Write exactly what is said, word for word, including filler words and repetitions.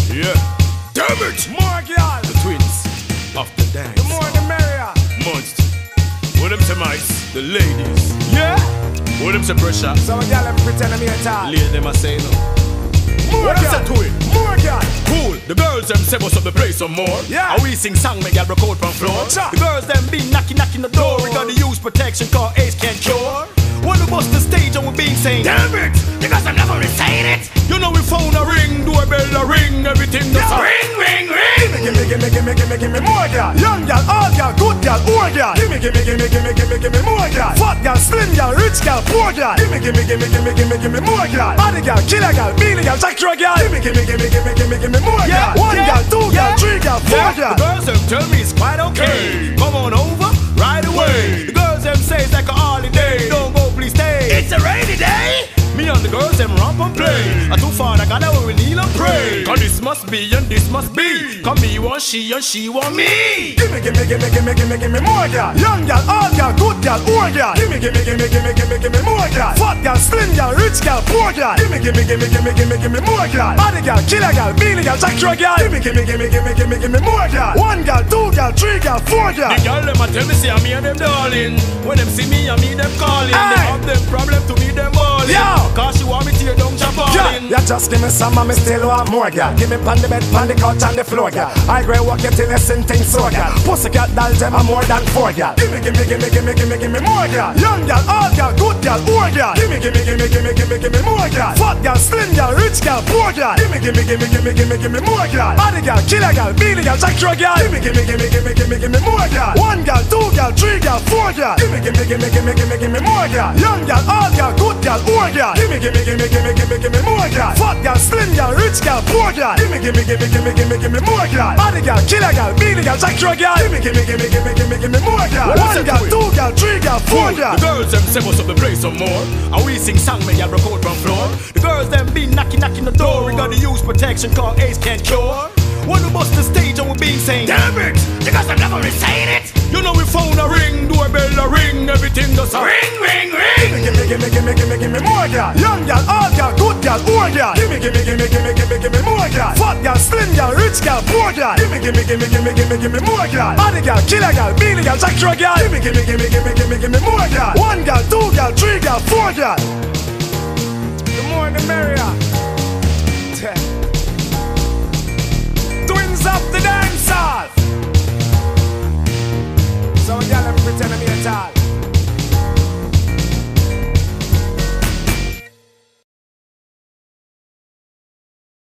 Yeah. Damn it! More girl. The twins of the dance. The more the merrier. Monster. What them say mice? The ladies. Yeah. What them say pressure? Some girl them pretend I'm here talk. Lady them a say no. More What them say girl. twin? More girl. Cool. The girls them say what's up the place some more. Yeah. And we sing song make y'all broke out from floor. Cha. The girls them be knocking knocking the door. We gotta use protection cause Ace can't cure. Wanna bust the stage and we being saying damn it, because I'm never saying it. You know we phone a ring, doorbell a ring, everything just a ring, ring, ring. Gimme, gimme, gimme, gimme, gimme, gimme more girl. Young girl, old girl, good girl, poor girl. Gimme, gimme, gimme, gimme, gimme, gimme more girl. Fat girl, slim girl, rich girl, poor girl. Gimme, gimme, gimme, gimme, gimme, gimme more girl. Body girl, killer girl, beanie girl, jackstraw girl. Gimme, gimme, gimme, gimme, gimme, gimme more girl. One girl, two girl, three girl, four girl. The girls them tell me it's quite okay. Come on over right away. The girls them say it's like a holiday. Don't go, please stay. It's a rainy day. Me and the girls them romp and play. I too far, I gotta we kneel and pray. Cause this must be and this must be. Come me want she and she want me. Gimme, gimme, gimme, gimme, gimme, gimme more girl. Young girl, old girl, good girl, poor girl. Gimme, gimme, gimme, gimme, gimme, gimme more girl. Fat girl, slim girl, rich girl, poor girl. Gimme, gimme, gimme, gimme, gimme, gimme more girl. Body girl, killer girl, beanie girl, jackstraw girl. Gimme, gimme, gimme, gimme, gimme, gimme more girl. One girl, two girl, three girl, four girl. The girl them a tell me say I'm me and them darling. When them see me, I me them calling. Aye. They have them problem to me them balling. Yo. Cause she want me tear down Girl, Japan. you just give me some and me still want more, girl. Give me pan the bed, pan the couch and the floor, girl. I grey walk you till you sing things so, girl. Pussycat dolls them are more than four, girl. Gimme, gimme, gimme, gimme, gimme, gimme more, girl. Young girl, old girl, good girl, poor girl. Gimme, gimme, gimme, gimme, gimme, gimme more, girl. Fat girl, slim girl, rich girl, poor girl. Gimme, gimme, gimme, gimme, gimme, gimme more, girl. Body girl, killer girl, beanie girl, jackstraw girl. Gimme, gimme, gimme, gimme, gimme, gimme more, girl. One girl, two girl, three girl, four girl. Gimme, gimme, gimme, gimme, gimme, gimme more, girl. Young girl, old girl, good girl, poor girl. Gimme, gimme, gimme, gimme, gimme, gimme more, girl. Fat girl, slim girl, rich girl, poor girl. Gimme, gimme, gimme, gimme, gimme, gimme more, girl. Body girl, killer girl, beanie girl, jackstraw girl. Gimme, gimme, gimme, gimme, gimme, gimme more, girl. One girl, two girl, three girl, four girl. The girls them say what's up the place some more. And we sing song make y'all broke out from floor. The girls them be knocking knocking the door. We gotta use protection cause Ace can't cure. Wanna bust the stage and we being saying damn it, because I'm never saying it. You know we phone a ring, doorbell a ring, everything just a ring, ring, ring. Gimme, gimme, gimme, gimme, gimme more, girl. Young girl, old girl, good girl, poor girl. Gimme, gimme, gimme, gimme, gimme, gimme more, girl. Fat girl, slim girl, rich girl, poor girl. Gimme, gimme, gimme, gimme, gimme, gimme more, girl. Body girl, killer girl, beanie girl, jackstraw girl. Gimme, gimme, gimme, gimme, gimme, gimme more, girl. One girl, two girl, three girl, four girl. The more the merrier.